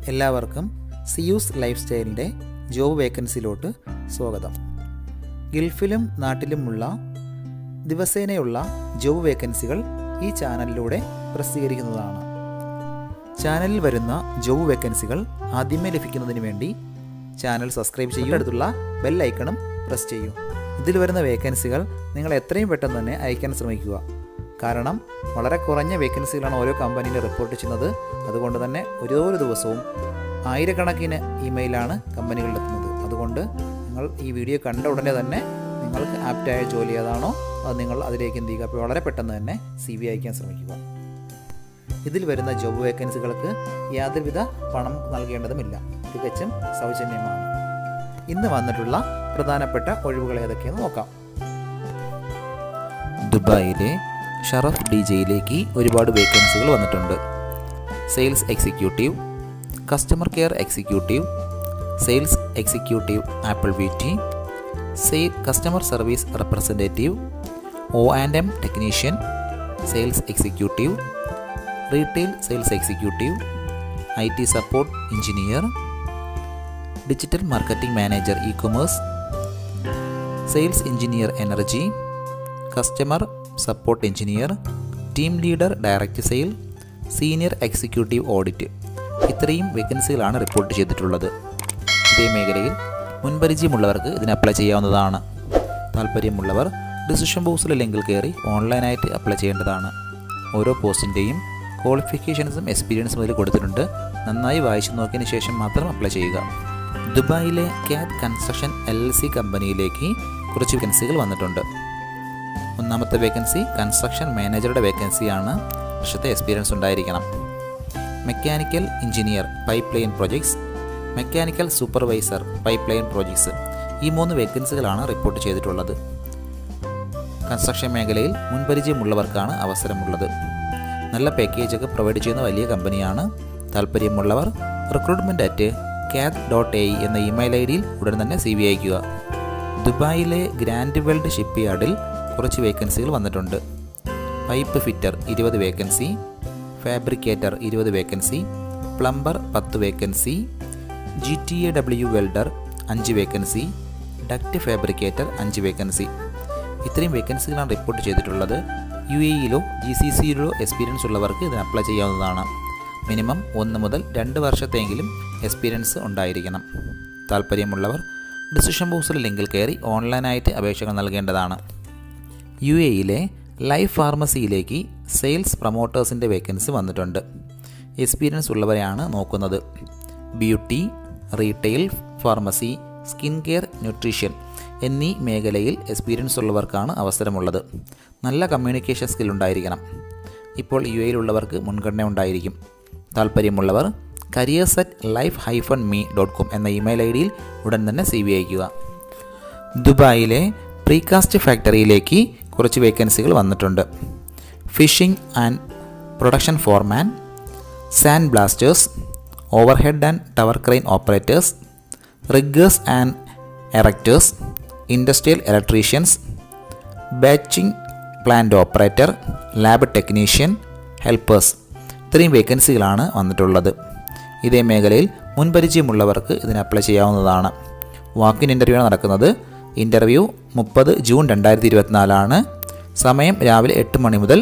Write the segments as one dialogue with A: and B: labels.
A: എല്ലാവർക്കും സിയൂസ് ലൈഫ് സ്റ്റൈലിൻ്റെ ജോബ് വേക്കൻസിയിലോട്ട് സ്വാഗതം. ഗൾഫിലും നാട്ടിലുമുള്ള ദിവസേനയുള്ള ജോബ് വേക്കൻസികൾ ഈ ചാനലിലൂടെ പ്രസിദ്ധീകരിക്കുന്നതാണ്. ചാനലിൽ വരുന്ന ജോബ് വേക്കൻസികൾ ആദ്യമേ ലഭിക്കുന്നതിന് വേണ്ടി ചാനൽ സബ്സ്ക്രൈബ് ചെയ്യുക, അടുത്തുള്ള ബെൽ ഐക്കണും പ്രസ് ചെയ്യൂ. ഇതിൽ വരുന്ന വേക്കൻസികൾ നിങ്ങൾ എത്രയും പെട്ടെന്ന് തന്നെ അയക്കാൻ ശ്രമിക്കുക. കാരണം വളരെ കുറഞ്ഞ വേക്കൻസികളാണ് ഓരോ കമ്പനിയിൽ റിപ്പോർട്ട് ചെയ്യുന്നത്. അതുകൊണ്ട് തന്നെ ഓരോ ദിവസവും ആയിരക്കണക്കിന് ഇമെയിലാണ് കമ്പനികളിലെത്തുന്നത്. അതുകൊണ്ട് നിങ്ങൾ ഈ വീഡിയോ കണ്ട ഉടനെ തന്നെ നിങ്ങൾക്ക് ആപ്റ്റായ ജോലി ഏതാണോ അത് നിങ്ങൾ അതിലേക്ക് എന്ത് ചെയ്യുക, അപ്പോൾ വളരെ പെട്ടെന്ന് തന്നെ CV അയക്കാൻ ശ്രമിക്കുക. ഇതിൽ വരുന്ന ജോബ് വേക്കൻസികൾക്ക് യാതൊരുവിധ പണം നൽകേണ്ടതുമില്ല, തികച്ചും സൗജന്യമാണ്. ഇന്ന് വന്നിട്ടുള്ള പ്രധാനപ്പെട്ട ഒഴിവുകൾ ഏതൊക്കെയെന്ന് നോക്കാം. ദുബായിലെ ഷറഫ് DJയിലേക്ക് ഒരുപാട് വേക്കൻസികൾ വന്നിട്ടുണ്ട്. Sales executive, customer care executive, sales executive Apple VT, customer service representative, O&M technician, sales executive, retail sales executive, IT support engineer, digital marketing manager e-commerce, sales engineer energy, customer support engineer, team leader direct sale, senior executive audit. ഇത്രയും വേക്കൻസികളാണ് report ചെയ്തിട്ടുള്ളത്. ഇതേ മേഖലയിൽ മുൻപരിചയമുള്ളവർക്ക് ഇതിന് apply ചെയ്യാവുന്നതാണ്. താല്പര്യമുള്ളവർ decision ബോക്സിലെ ലിങ്കിൽ കയറി ഓൺലൈനായിട്ട് അപ്ലൈ ചെയ്യേണ്ടതാണ്. ഓരോ പോസ്റ്റിൻ്റെയും ക്വാളിഫിക്കേഷൻസും എക്സ്പീരിയൻസും ഇതിൽ കൊടുത്തിട്ടുണ്ട്. നന്നായി വായിച്ചു നോക്കിയതിന് ശേഷം മാത്രം അപ്ലൈ ചെയ്യുക. ദുബായിലെ ക്യാറ്റ് കൺസ്ട്രക്ഷൻ LLC കമ്പനിയിലേക്ക് കുറച്ച് വേക്കൻസികൾ വന്നിട്ടുണ്ട്. ഒന്നാമത്തെ വേക്കൻസി കൺസ്ട്രക്ഷൻ മാനേജറുടെ വേക്കൻസിയാണ്. വർഷത്തെ എക്സ്പീരിയൻസ് ഉണ്ടായിരിക്കണം. Mechanical engineer pipe line projects, mechanical supervisor pipe line projects, ഈ 3 വേക്കൻസികളാണ് റിപ്പോർട്ട് ചെയ്തിട്ടുള്ളത്. കൺസ്ട്രക്ഷൻ മേഖലയിൽ മുൻപരിചയമുള്ളവർക്കാണ് അവസരമുള്ളത്. നല്ല പാക്കേജൊക്കെ പ്രൊവൈഡ് ചെയ്യുന്ന വലിയ കമ്പനിയാണ്. താല്പര്യമുള്ളവർ recruitment@cat.ai എന്ന ഇമെയിൽ ID-യിൽ ഉടൻ തന്നെ CV അയയ്ക്കുക. ദുബായിലെ ഗ്രാൻഡ് വേൾഡ് ഷിപ്പ് യാർഡിൽ കുറച്ച് വേക്കൻസികൾ വന്നിട്ടുണ്ട്. Pipe fitter 20 vacancy, fabricator 20 vacancy, plumber 10 vacancy, GTAW welder 5 vacancy, duct fabricator 5 vacancy. ഇത്രയും വേക്കൻസികളാണ് റിപ്പോർട്ട് ചെയ്തിട്ടുള്ളത്. UAE-യിലോ GCC-യിലോ എക്സ്പീരിയൻസ് ഉള്ളവർക്ക് ഇതിന് അപ്ലൈ ചെയ്യാവുന്നതാണ്. മിനിമം 1 മുതൽ 2 വർഷത്തെങ്കിലും എക്സ്പീരിയൻസ് ഉണ്ടായിരിക്കണം. താല്പര്യമുള്ളവർ ഡിസിഷൻ ബോക്സിലെ ലിങ്കിൽ കയറി ഓൺലൈനായിട്ട് അപേക്ഷകൾ നൽകേണ്ടതാണ്. UAE-യിലെ ലൈഫ് ഫാർമസിയിലേക്ക് സെയിൽസ് പ്രൊമോട്ടേഴ്സിൻ്റെ വേക്കൻസി വന്നിട്ടുണ്ട്. എക്സ്പീരിയൻസ് ഉള്ളവരെയാണ് നോക്കുന്നത്. Beauty, retail, pharmacy, skin care, nutrition എന്നീ മേഖലയിൽ എക്സ്പീരിയൻസ് ഉള്ളവർക്കാണ് അവസരമുള്ളത്. നല്ല കമ്മ്യൂണിക്കേഷൻ സ്കിൽ ഉണ്ടായിരിക്കണം. ഇപ്പോൾ UAE-യിലുള്ളവർക്ക് മുൻഗണന ഉണ്ടായിരിക്കും. താല്പര്യമുള്ളവർ careers@life-me.com എന്ന ഇമെയിൽ ID-യിൽ ഉടൻ തന്നെ CV അയയ്ക്കുക. ദുബായിലെ പ്രീകാസ്റ്റ് ഫാക്ടറിയിലേക്ക് കുറച്ച് വേക്കൻസികൾ വന്നിട്ടുണ്ട്. Fishing and production foreman, sand blasters, overhead and tower crane operators, riggers and erectors, industrial electricians, batching plant operator, lab technician, helpers. ഇത്രയും വേക്കൻസികളാണ് വന്നിട്ടുള്ളത്. ഇതേ മേഖലയിൽ മുൻപരിചയമുള്ളവർക്ക് ഇതിന് അപ്ലൈ ചെയ്യാവുന്നതാണ്. വാക്കിൻ ഇൻ്റർവ്യൂ ആണ് നടക്കുന്നത്. ഇൻ്റർവ്യൂ 30 ജൂൺ 2024 സമയം രാവിലെ 8 മണി മുതൽ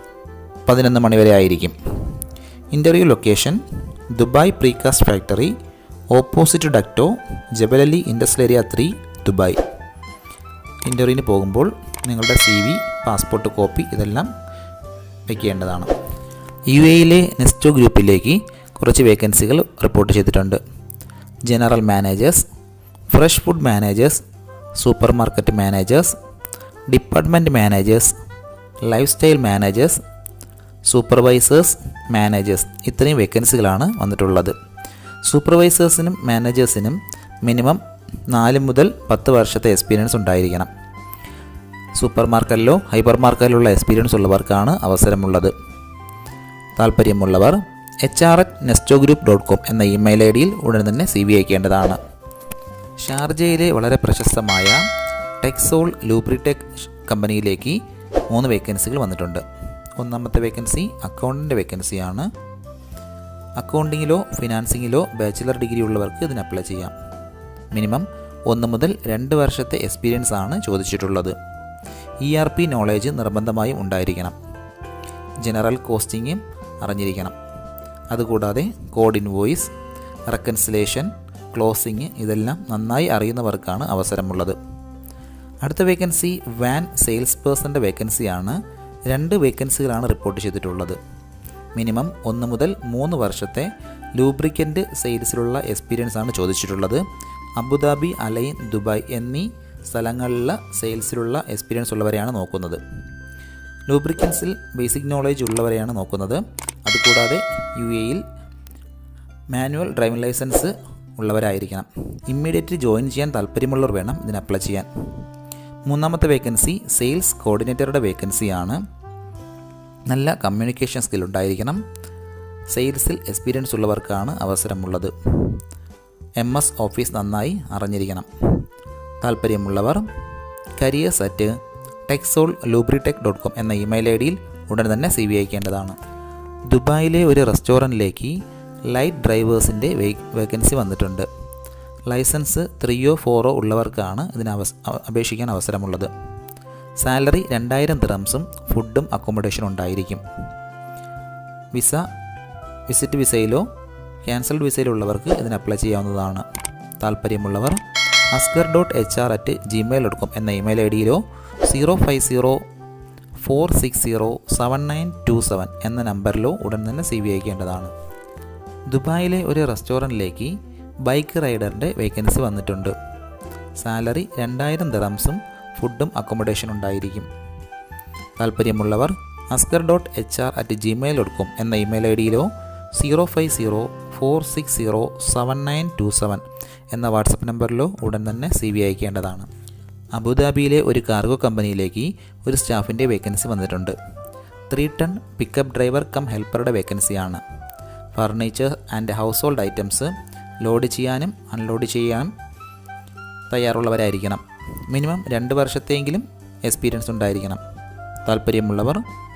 A: 11 മണി വരെ ആയിരിക്കും. Interview location Dubai precast factory, opposite ഡക്റ്റോ, ജബലലി ഇൻഡസ്ട്രിയൽ ഏരിയ 3, ദുബായ്. ഇൻ്റർവ്യൂവിന് പോകുമ്പോൾ നിങ്ങളുടെ CV, പാസ്പോർട്ട് കോപ്പി ഇതെല്ലാം വയ്ക്കേണ്ടതാണ്. UAE-യിലെ നെസ്റ്റോ ഗ്രൂപ്പിലേക്ക് കുറച്ച് വേക്കൻസികൾ റിപ്പോർട്ട് ചെയ്തിട്ടുണ്ട്. General managers, fresh food managers, super market managers, department managers, life style managers, supervisors, managers. ഇത്രയും വേക്കൻസികളാണ് വന്നിട്ടുള്ളത്. സൂപ്പർവൈസേഴ്സിനും മാനേജേഴ്സിനും മിനിമം 4 മുതൽ 10 വർഷത്തെ എക്സ്പീരിയൻസ് ഉണ്ടായിരിക്കണം. സൂപ്പർ മാർക്കറ്റിലോ ഹൈപ്പർ മാർക്കറ്റിലുള്ള എക്സ്പീരിയൻസ് ഉള്ളവർക്കാണ് അവസരമുള്ളത്. താല്പര്യമുള്ളവർ HR@nestogroup.com എന്ന ഇമെയിൽ ID-യിൽ ഉടൻ തന്നെ CV അയക്കേണ്ടതാണ്. ഷാർജയിലെ വളരെ പ്രശസ്തമായ ടെക്സോൾ ലൂബ്രിടെക് കമ്പനിയിലേക്ക് 3 വേക്കൻസികൾ വന്നിട്ടുണ്ട്. ഒന്നാമത്തെ വേക്കൻസി അക്കൗണ്ടൻ്റ് വേക്കൻസിയാണ്. അക്കൗണ്ടിങ്ങിലോ ഫിനാൻസിങ്ങിലോ ബാച്ചിലർ ഡിഗ്രി ഉള്ളവർക്ക് ഇതിന് അപ്ലൈ ചെയ്യാം. മിനിമം 1 മുതൽ 2 വർഷത്തെ എക്സ്പീരിയൻസ് ആണ് ചോദിച്ചിട്ടുള്ളത്. ERP നോളേജ് നിർബന്ധമായും ഉണ്ടായിരിക്കണം. ജനറൽ കോസ്റ്റിംഗും അറിഞ്ഞിരിക്കണം. അതുകൂടാതെ കോഡ് ഇൻവോയ്സ്, റെക്കൺസിലേഷൻ, ക്ലോസിംഗ് ഇതെല്ലാം നന്നായി അറിയുന്നവർക്കാണ് അവസരമുള്ളത്. അടുത്ത വേക്കൻസി വാൻ സെയിൽസ് പേഴ്സൻ്റെ വേക്കൻസിയാണ്. 2 വേക്കൻസികളാണ് റിപ്പോർട്ട് ചെയ്തിട്ടുള്ളത്. മിനിമം 1 മുതൽ 3 വർഷത്തെ ലൂബ്രിക്കൻ്റ് സെയിൽസിലുള്ള എക്സ്പീരിയൻസ് ആണ് ചോദിച്ചിട്ടുള്ളത്. അബുദാബി, അലൈൻ, ദുബായ് എന്നീ സ്ഥലങ്ങളിലെ സെയിൽസിലുള്ള എക്സ്പീരിയൻസ് ഉള്ളവരെയാണ് നോക്കുന്നത്. ലൂബ്രിക്കൻസിൽ ബേസിക് നോളേജ് ഉള്ളവരെയാണ് നോക്കുന്നത്. അതുകൂടാതെ UAE മാനുവൽ ഡ്രൈവിംഗ് ലൈസൻസ് ഉള്ളവരായിരിക്കണം. ഇമ്മീഡിയറ്റ് ജോയിൻ ചെയ്യാൻ താല്പര്യമുള്ളവർ വേണം ഇതിന് അപ്ലൈ ചെയ്യാൻ. 3ാമത്തെ വേക്കൻസി സെയിൽസ് കോർഡിനേറ്ററുടെ വേക്കൻസിയാണ്. നല്ല കമ്മ്യൂണിക്കേഷൻ സ്കിൽ ഉണ്ടായിരിക്കണം. സെയിൽസിൽ എക്സ്പീരിയൻസ് ഉള്ളവർക്കാണ് അവസരമുള്ളത്. MS ഓഫീസ് നന്നായി അറിഞ്ഞിരിക്കണം. താല്പര്യമുള്ളവർ careers@texsollubritek.com എന്ന ഇമെയിൽ ID-യിൽ ഉടൻ തന്നെ CV അയക്കേണ്ടതാണ്. ദുബായിലെ ഒരു റെസ്റ്റോറൻറ്റിലേക്ക് ലൈറ്റ് ഡ്രൈവേഴ്സിൻ്റെ വേക്കൻസി വന്നിട്ടുണ്ട്. ലൈസൻസ് 3 or 4 ഉള്ളവർക്കാണ് ഇതിന് അപേക്ഷിക്കാൻ അവസരമുള്ളത്. സാലറി 2000 ദിർഹംസും ഫുഡും അക്കോമഡേഷനും ഉണ്ടായിരിക്കും. വിസിറ്റ് വിസയിലോ ക്യാൻസൽഡ് വിസയിലോ ഉള്ളവർക്ക് ഇതിന് അപ്ലൈ ചെയ്യാവുന്നതാണ്. താല്പര്യമുള്ളവർ askar.hr@gmail.com എന്ന ഇമെയിൽ ID-യിലോ 050-460-7927 എന്ന നമ്പറിലോ ഉടൻ തന്നെ CV അയക്കേണ്ടതാണ്. ദുബായിലെ ഒരു റെസ്റ്റോറൻറ്റിലേക്ക് ബൈക്ക് റൈഡറിൻ്റെ വേക്കൻസി വന്നിട്ടുണ്ട്. സാലറി 2000 ദിർഹംസും ഫുഡും അക്കോമഡേഷനും ഉണ്ടായിരിക്കും. താല്പര്യമുള്ളവർ askar.hr@gmail.com എന്ന ഇമെയിൽ ID-യിലോ 050-460-7927 എന്ന വാട്സപ്പ് നമ്പറിലോ ഉടൻ തന്നെ CV അയക്കേണ്ടതാണ്. അബുദാബിയിലെ ഒരു കാർഗോ കമ്പനിയിലേക്ക് ഒരു സ്റ്റാഫിൻ്റെ വേക്കൻസി വന്നിട്ടുണ്ട്. 3 ടൺ പിക്കപ്പ് ഡ്രൈവർ കം ഹെൽപ്പറുടെ വേക്കൻസിയാണ്. Furniture and house hold items load ചെയ്യാനും അൺലോഡ് ചെയ്യാനും തയ്യാറുള്ളവരായിരിക്കണം. മിനിമം 2 വർഷത്തെയെങ്കിലും എക്സ്പീരിയൻസ് ഉണ്ടായിരിക്കണം. താല്പര്യമുള്ളവർ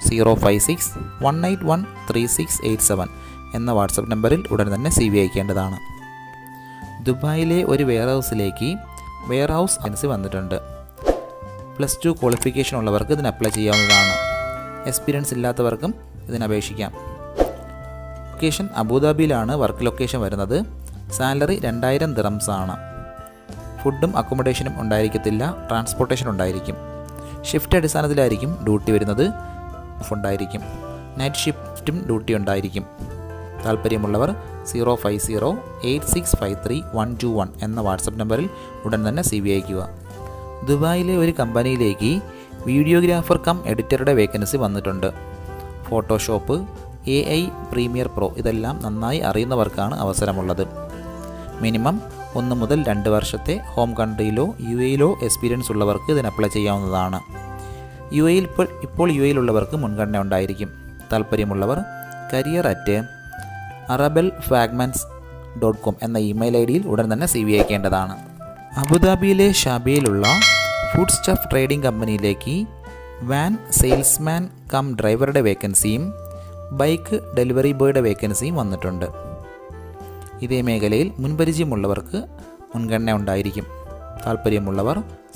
A: 056-181-3687 എന്ന വാട്സപ്പ് നമ്പറിൽ ഉടൻ തന്നെ CV അയക്കേണ്ടതാണ്. ദുബായിലെ ഒരു വെയർഹൗസിലേക്ക് വെയർഹൗസ് വേക്കൻസി വന്നിട്ടുണ്ട്. +2 ക്വാളിഫിക്കേഷൻ ഉള്ളവർക്ക് ഇതിന് അപ്ലൈ ചെയ്യാവുന്നതാണ്. എക്സ്പീരിയൻസ് ഇല്ലാത്തവർക്കും ഇതിന് അപേക്ഷിക്കാം. ലൊക്കേഷൻ അബുദാബിയിലാണ് വർക്ക് ലൊക്കേഷൻ വരുന്നത്. സാലറി 2000 ദിർഹംസ് ആണ്. ഫുഡും അക്കോമഡേഷനും ഉണ്ടായിരിക്കത്തില്ല. ട്രാൻസ്പോർട്ടേഷൻ ഉണ്ടായിരിക്കും. ഷിഫ്റ്റ് അടിസ്ഥാനത്തിലായിരിക്കും ഡ്യൂട്ടി വരുന്നത്. ഉണ്ടായിരിക്കും. നൈറ്റ് ഷിഫ്റ്റും ഡ്യൂട്ടി ഉണ്ടായിരിക്കും. താല്പര്യമുള്ളവർ 050-8653-121 എന്ന വാട്സപ്പ് നമ്പറിൽ ഉടൻ തന്നെ CV അയക്കുക. ദുബായിലെ ഒരു കമ്പനിയിലേക്ക് വീഡിയോഗ്രാഫർ കം എഡിറ്ററുടെ വേക്കൻസി വന്നിട്ടുണ്ട്. ഫോട്ടോഷോപ്പ്, AI പ്രീമിയർ പ്രോ ഇതെല്ലാം നന്നായി അറിയുന്നവർക്കാണ് അവസരമുള്ളത്. മിനിമം 1 മുതൽ 2 വർഷത്തെ ഹോം കൺട്രിയിലോ UAE-യിലോ എക്സ്പീരിയൻസ് ഉള്ളവർക്ക് ഇതിന് അപ്ലൈ ചെയ്യാവുന്നതാണ്. ഇപ്പോൾ UAE-യിൽ ഉള്ളവർക്ക് മുൻഗണന ഉണ്ടായിരിക്കും. താല്പര്യമുള്ളവർ career@arabelfragments.com എന്ന ഇമെയിൽ ID-യിൽ ഉടൻ തന്നെ CV അയക്കേണ്ടതാണ്. അബുദാബിയിലെ ഷാബിയിലുള്ള ഫുഡ് സ്റ്റഫ് ട്രേഡിംഗ് കമ്പനിയിലേക്ക് വാൻ സെയിൽസ്മാൻ കം ഡ്രൈവറുടെ വേക്കൻസിയും ബൈക്ക് ഡെലിവറി ബോയുടെ വേക്കൻസിയും വന്നിട്ടുണ്ട്. ഇതേ മേഖലയിൽ മുൻപരിചയമുള്ളവർക്ക് മുൻഗണന ഉണ്ടായിരിക്കും. താല്പര്യമുള്ളവർ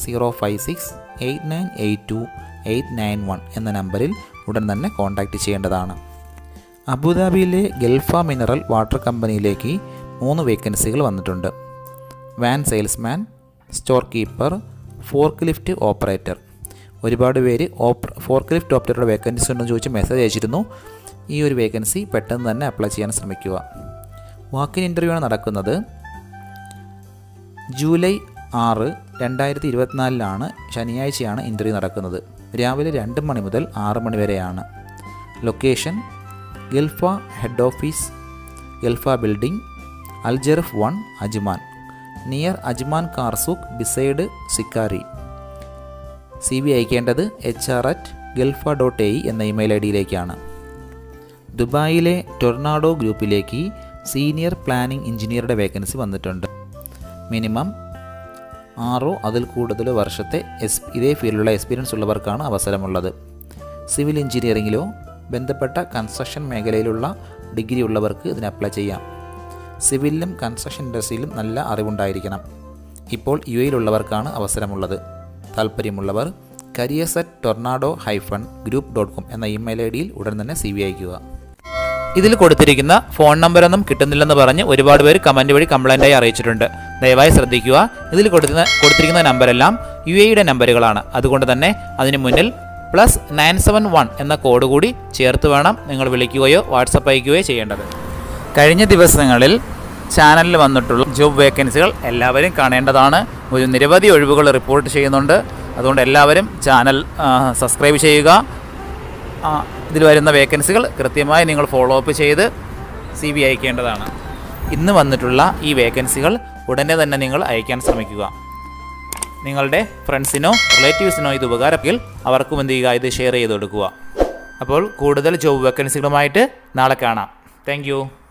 A: 056-8982-891 എന്ന നമ്പറിൽ ഉടൻ തന്നെ കോൺടാക്റ്റ് ചെയ്യേണ്ടതാണ്. അബുദാബിയിലെ ഗൾഫ മിനറൽ വാട്ടർ കമ്പനിയിലേക്ക് 3 വേക്കൻസികൾ വന്നിട്ടുണ്ട്. Van salesman, store keeper, fork lift operator. ഒരുപാട് പേര് ഫോർക്ക് ലിഫ്റ്റ് ഓപ്പറേറ്ററുടെ വേക്കൻസി ഉണ്ടെന്ന് ചോദിച്ച് മെസ്സേജ് അയച്ചിരുന്നു. ഈ ഒരു വേക്കൻസി പെട്ടെന്ന് തന്നെ അപ്ലൈ ചെയ്യാൻ ശ്രമിക്കുക. വാക്കിൻ ഇൻ്റർവ്യൂ ആണ് നടക്കുന്നത്. ജൂലൈ 6, 2024 ശനിയാഴ്ചയാണ് ഇൻ്റർവ്യൂ നടക്കുന്നത്. രാവിലെ 2 മണി മുതൽ 6 മണി വരെയാണ്. Location Gulfa head office, Gulfa building, Al Jurf 1, Ajman, near Ajman കാർസൂക്ക് ബിസൈഡ് സിക്കാരി. CV അയക്കേണ്ടത് hr@gulfa.ae എന്ന ഇമെയിൽ ID-യിലേക്കാണ്. ദുബായിലെ ടൊർണാഡോ ഗ്രൂപ്പിലേക്ക് സീനിയർ പ്ലാനിംഗ് എഞ്ചിനീയറുടെ വേക്കൻസി വന്നിട്ടുണ്ട്. മിനിമം 6 അതിൽ കൂടുതൽ വർഷത്തെ ഇതേ ഫീൽഡിലുള്ള എക്സ്പീരിയൻസ് ഉള്ളവർക്കാണ് അവസരമുള്ളത്. സിവിൽ എഞ്ചിനീയറിംഗിലോ ബന്ധപ്പെട്ട കൺസ്ട്രക്ഷൻ മേഖലയിലുള്ള ഡിഗ്രി ഉള്ളവർക്ക് ഇതിന് അപ്ലൈ ചെയ്യാം. സിവിലിലും കൺസ്ട്രക്ഷൻ ഇൻഡസ്ട്രിയിലും നല്ല അറിവുണ്ടായിരിക്കണം. ഇപ്പോൾ UAEയിലുള്ളവർക്കാണ് അവസരമുള്ളത്. താല്പര്യമുള്ളവർ careers@tornado-group.com എന്ന ഇമെയിൽ ഐഡിയിൽ ഉടൻ തന്നെ CV അയയ്ക്കുക. ഇതിൽ കൊടുത്തിരിക്കുന്ന ഫോൺ നമ്പറൊന്നും കിട്ടുന്നില്ലെന്ന് പറഞ്ഞ് ഒരുപാട് പേര് കമൻറ്റ് വഴി കംപ്ലൈൻറ്റായി അറിയിച്ചിട്ടുണ്ട്. ദയവായി ശ്രദ്ധിക്കുക. ഇതിൽ കൊടുത്തിരിക്കുന്ന നമ്പരെല്ലാം UAEയുടെ നമ്പറുകളാണ്. അതുകൊണ്ട് തന്നെ അതിന് മുന്നിൽ +971 എന്ന കോഡ് കൂടി ചേർത്ത് വേണം നിങ്ങൾ വിളിക്കുകയോ വാട്സപ്പ് അയക്കുകയോ ചെയ്യേണ്ടത്. കഴിഞ്ഞ ദിവസങ്ങളിൽ ചാനലിൽ വന്നിട്ടുള്ള ജോബ് വേക്കൻസികൾ എല്ലാവരും കാണേണ്ടതാണ്. നിരവധി ഒഴിവുകൾ റിപ്പോർട്ട് ചെയ്യുന്നുണ്ട്. അതുകൊണ്ട് എല്ലാവരും ചാനൽ സബ്സ്ക്രൈബ് ചെയ്യുക. ഇതിൽ വരുന്ന വേക്കൻസികൾ കൃത്യമായി നിങ്ങൾ ഫോളോ അപ്പ് ചെയ്ത് CV അയക്കേണ്ടതാണ്. ഇന്ന് വന്നിട്ടുള്ള ഈ വേക്കൻസികൾ ഉടനെ തന്നെ നിങ്ങൾ അയക്കാൻ ശ്രമിക്കുക. നിങ്ങളുടെ ഫ്രണ്ട്സിനോ റിലേറ്റീവ്സിനോ ഇത് ഉപകാരമെങ്കിൽ അവർക്കും എന്ത് ചെയ്യുക, ഇത് ഷെയർ ചെയ്ത് കൊടുക്കുക. അപ്പോൾ കൂടുതൽ ജോബ് വേക്കൻസികളുമായിട്ട് നാളെ കാണാം. താങ്ക്